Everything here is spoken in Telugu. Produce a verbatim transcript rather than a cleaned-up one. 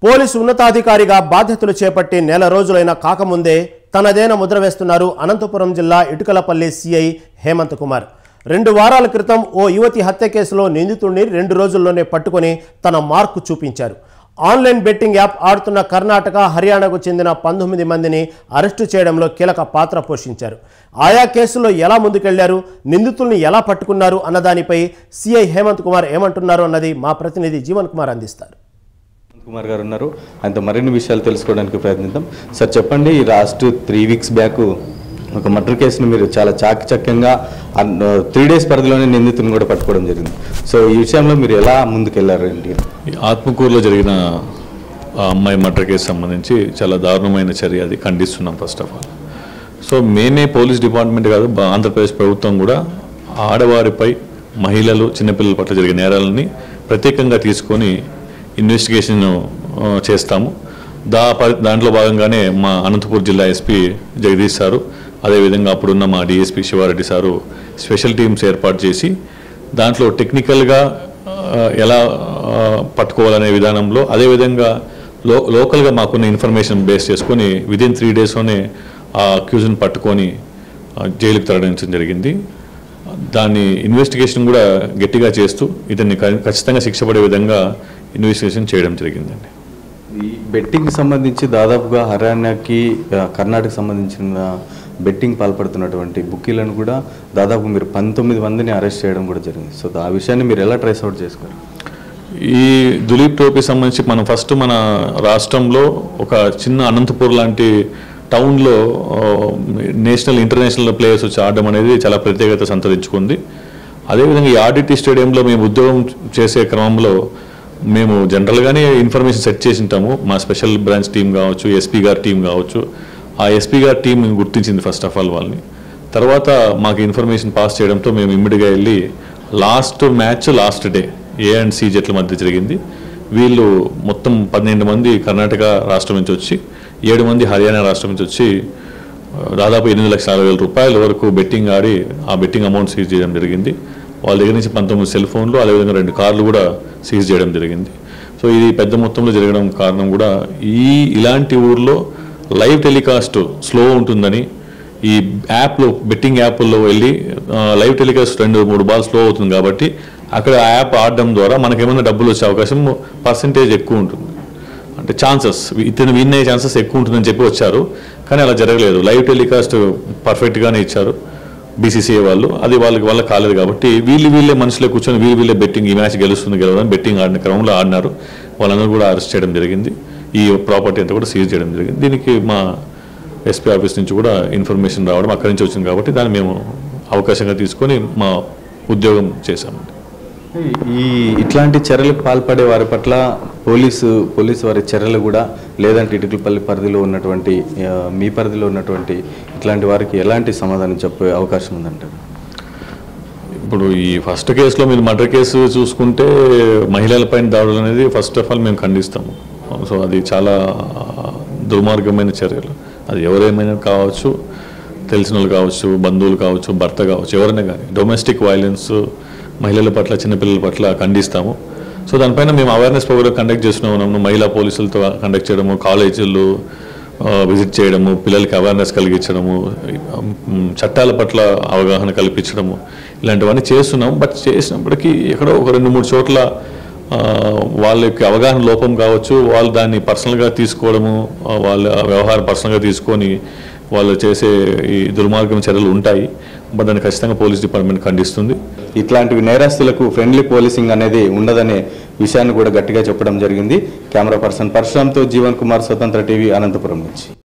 పోలీసు ఉన్నతాధికారిగా బాధ్యతలు చేపట్టి నెల రోజులైన కాకముందే తనదైన ముద్ర వేస్తున్నారు అనంతపురం జిల్లా ఇటుకలపల్లి సిఐ హేమంత్ కుమార్. రెండు వారాల క్రితం ఓ యువతి హత్య కేసులో నిందితుడిని రెండు రోజుల్లోనే పట్టుకొని తన మార్కు చూపించారు. ఆన్లైన్ బెట్టింగ్ యాప్ ఆడుతున్న కర్ణాటక, హర్యానాకు చెందిన పంతొమ్మిది మందిని అరెస్టు చేయడంలో కీలక పాత్ర పోషించారు. ఆయా కేసులో ఎలా ముందుకెళ్లారు, నిందితుల్ని ఎలా పట్టుకున్నారు అన్నదానిపై సిఐ హేమంత్ కుమార్ ఏమంటున్నారు అన్నది మా ప్రతినిధి జీవన్ కుమార్ అందిస్తారు. కుమార్ గారు ఉన్నారు, ఆయనతో మరిన్ని విషయాలు తెలుసుకోవడానికి ప్రయత్నిద్దాం. సార్ చెప్పండి, ఈ లాస్ట్ త్రీ వీక్స్ బ్యాక్ ఒక మర్డర్ కేసును మీరు చాలా చాకచక్యంగా త్రీ డేస్ పరిధిలోనే నిందితుని కూడా పట్టుకోవడం జరిగింది. సో ఈ విషయంలో మీరు ఎలా ముందుకెళ్లారు ఏంటి? ఆత్మకూరులో జరిగిన అమ్మాయి మర్డర్ కేసు సంబంధించి చాలా దారుణమైన చర్య, అది ఖండిస్తున్నాం ఫస్ట్ ఆఫ్ ఆల్. సో మేమే పోలీస్ డిపార్ట్మెంట్ కాదు, ఆంధ్రప్రదేశ్ ప్రభుత్వం కూడా ఆడవారిపై, మహిళలు, చిన్నపిల్లల పట్ల జరిగే నేరాలని ప్రత్యేకంగా తీసుకొని ఇన్వెస్టిగేషన్ చేస్తాము. దా దాంట్లో భాగంగానే మా అనంతపురం జిల్లా ఎస్పీ జగదీష్ సారు, అదేవిధంగా అప్పుడున్న మా DSP Sivareddy sir special teams ఏర్పాటు చేసి దాంట్లో టెక్నికల్గా ఎలా పట్టుకోవాలనే విధానంలో, అదేవిధంగా లో లోకల్గా మాకున్న ఇన్ఫర్మేషన్ బేస్ చేసుకొని విదిన్ త్రీ డేస్లోనే ఆ అక్యూజ్ని పట్టుకొని జైలుకు తరలించడం జరిగింది. దాన్ని ఇన్వెస్టిగేషన్ కూడా గట్టిగా చేస్తూ ఇతన్ని ఖచ్చితంగా శిక్ష పడే విధంగా ఇన్వెస్టిగేషన్ చేయడం జరిగిందండి. ఈ బెట్టింగ్కి సంబంధించి దాదాపుగా హర్యానాకి, కర్ణాటకకు సంబంధించిన బెట్టింగ్ పాల్పడుతున్నటువంటి బుక్కీలను కూడా దాదాపు మీరు పంతొమ్మిది మందిని అరెస్ట్ చేయడం కూడా జరిగింది. సో ఆ విషయాన్ని మీరు ఎలా ట్రేస్ అవుట్ చేసుకోరు? ఈ దులీప్ ట్రోఫీకి సంబంధించి మనం ఫస్ట్ మన రాష్ట్రంలో ఒక చిన్న అనంతపూర్ లాంటి టౌన్లో నేషనల్, ఇంటర్నేషనల్ ప్లేయర్స్ వచ్చి ఆడడం అనేది చాలా ప్రత్యేకత సంతరించుకుంది. అదేవిధంగా ఈ ఆర్డిటీ స్టేడియంలో మేము ఉద్యోగం చేసే క్రమంలో మేము జనరల్గానే ఇన్ఫర్మేషన్ సెట్ చేసి ఉంటాము. మా స్పెషల్ బ్రాంచ్ టీం కావచ్చు, ఎస్పీ గారి టీం కావచ్చు, ఆ ఎస్పీ గారి టీం గుర్తించింది ఫస్ట్ ఆఫ్ ఆల్ వాళ్ళని. తర్వాత మాకు ఇన్ఫర్మేషన్ పాస్ చేయడంతో మేము ఇమ్మీడియట్గా వెళ్ళి last match last day A and C జట్ల మధ్య జరిగింది. వీళ్ళు మొత్తం పన్నెండు మంది కర్ణాటక రాష్ట్రం నుంచి వచ్చి, ఏడు మంది హర్యానా రాష్ట్రం నుంచి వచ్చి దాదాపు ఎనిమిది లక్షల అరవై వేల రూపాయల వరకు బెట్టింగ్ ఆడి ఆ బెట్టింగ్ అమౌంట్ సీజ్ చేయడం జరిగింది. వాళ్ళ దగ్గర నుంచి పంతొమ్మిది సెల్ ఫోన్లు, అదేవిధంగా రెండు కార్లు కూడా సీజ్ చేయడం జరిగింది. సో ఇది పెద్ద మొత్తంలో జరగడం కారణం కూడా ఈ ఇలాంటి ఊర్లో లైవ్ టెలికాస్ట్ స్లో ఉంటుందని, ఈ యాప్లో, బెట్టింగ్ యాప్లో వెళ్ళి లైవ్ టెలికాస్ట్ రెండు మూడు బాల్ స్లో అవుతుంది కాబట్టి అక్కడ ఆ యాప్ ఆడడం ద్వారా మనకేమైనా డబ్బులు వచ్చే అవకాశం పర్సంటేజ్ ఎక్కువ ఉంటుంది, అంటే ఛాన్సెస్ ఇతను విన్ అయ్యే ఛాన్సెస్ ఎక్కువ ఉంటుందని చెప్పి వచ్చారు. కానీ అలా జరగలేదు. లైవ్ టెలికాస్ట్ పర్ఫెక్ట్గానే ఇచ్చారు బీసీసీఐ వాళ్ళు. అది వాళ్ళకి వల్ల కాలేదు కాబట్టి వీళ్ళు వీళ్ళే మనుషులే కూర్చొని వీళ్ళు వీళ్ళే బెట్టింగ్, ఈ మ్యాచ్ గెలుస్తుంది గెలవదని బెట్టింగ్ ఆడిన క్రమంలో ఆడినారు. వాళ్ళందరూ కూడా అరెస్ట్ చేయడం జరిగింది. ఈ ప్రాపర్టీ అంతా కూడా సీజ్ చేయడం జరిగింది. దీనికి మా ఎస్పీ ఆఫీస్ నుంచి కూడా ఇన్ఫర్మేషన్ రావడం అక్కడి నుంచి వచ్చింది కాబట్టి దాన్ని మేము అవకాశంగా తీసుకొని మా ఉద్యోగం చేశామండి. ఈ ఇట్లాంటి చర్యలకు పాల్పడే వారి పట్ల పోలీసు పోలీసు వారి చర్యలు కూడా, లేదంటే ఇటుకలపల్లి పరిధిలో ఉన్నటువంటి, మీ పరిధిలో ఉన్నటువంటి ఇట్లాంటి వారికి ఎలాంటి సమాధానం చెప్పే అవకాశం ఉందంటారు? ఇప్పుడు ఈ ఫస్ట్ కేసులో మీరు మర్డర్ కేసు చూసుకుంటే మహిళలపైన దాడులు అనేది ఫస్ట్ ఆఫ్ ఆల్ మేము ఖండిస్తాము. సో అది చాలా దుర్మార్గమైన చర్యలు. అది ఎవరేమైనా కావచ్చు, తెలిసిన వాళ్ళు కావచ్చు, బంధువులు కావచ్చు, భర్త కావచ్చు, ఎవరైనా కానీ డొమెస్టిక్ వైలెన్స్ మహిళల పట్ల, చిన్నపిల్లల పట్ల ఖండిస్తాము. సో దానిపైన మేము అవేర్నెస్ ప్రోగ్రామ్ కండక్ట్ చేస్తూ ఉన్నాము. మహిళా పోలీసులతో కండక్ట్ చేయడము, కాలేజీలు విజిట్ చేయడము, పిల్లలకి అవేర్నెస్ కలిగించడము, చట్టాల పట్ల అవగాహన కల్పించడము, ఇలాంటివన్నీ చేస్తున్నాము. బట్ చేసినప్పటికీ ఎక్కడో ఒక రెండు మూడు చోట్ల వాళ్ళకి అవగాహన లోపం కావచ్చు, వాళ్ళు దాన్ని పర్సనల్గా తీసుకోవడము, వాళ్ళ వ్యవహారం పర్సనల్గా తీసుకొని వాళ్ళు చేసే ఈ దుర్మార్గం చర్యలు ఉంటాయి. బట్ దాన్ని ఖచ్చితంగా పోలీస్ డిపార్ట్మెంట్ ఖండిస్తుంది. ఇట్లాంటివి నేరస్తులకు ఫ్రెండ్లీ పోలీసింగ్ అనేది ఉండదనే విషయాన్ని కూడా గట్టిగా చెప్పడం జరిగింది. కెమెరా పర్సన్ పరశురామ్తో జీవన్ కుమార్, స్వతంత్ర టీవీ, అనంతపురం నుంచి.